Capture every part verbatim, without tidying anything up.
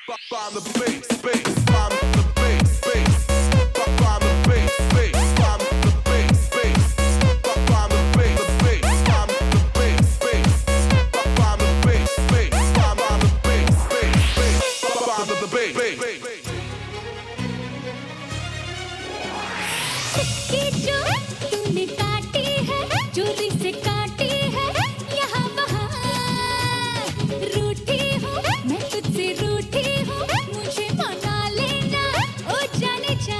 Find the bass, bass, find the bass, bass. Find the bass, bass, find the bass, bass. Find the bass, bass, find the bass, bass. Find the bass, bass, find the bass, bass, bass. Find the bass, bass. सिक्की जो तूने काटी है, चोरी से काटी है, यहाँ वहाँ रूठी हूँ, मैं तुझसे रूठी हूँ, मुझे मना लेना, ओ जाने जा।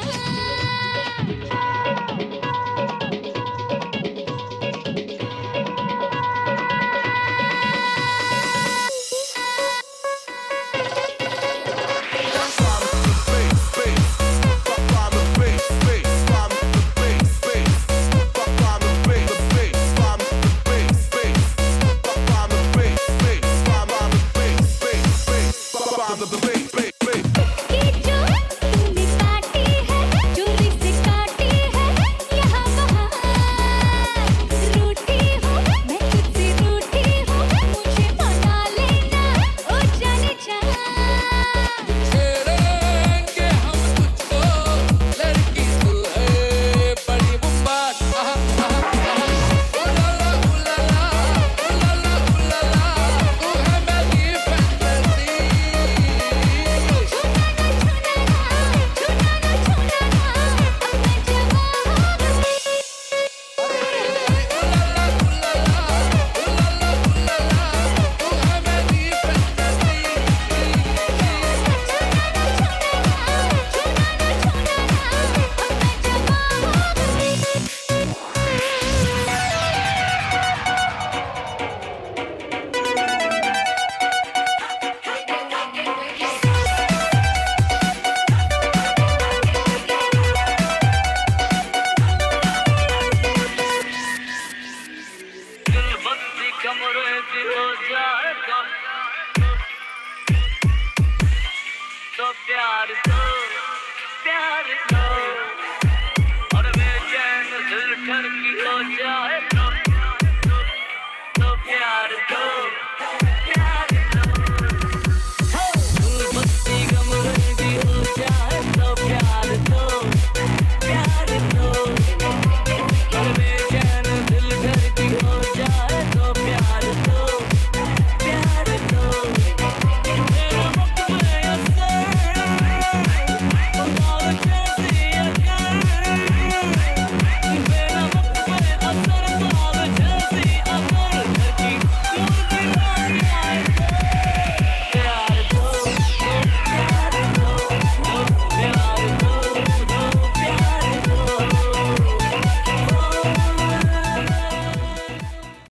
तो प्यार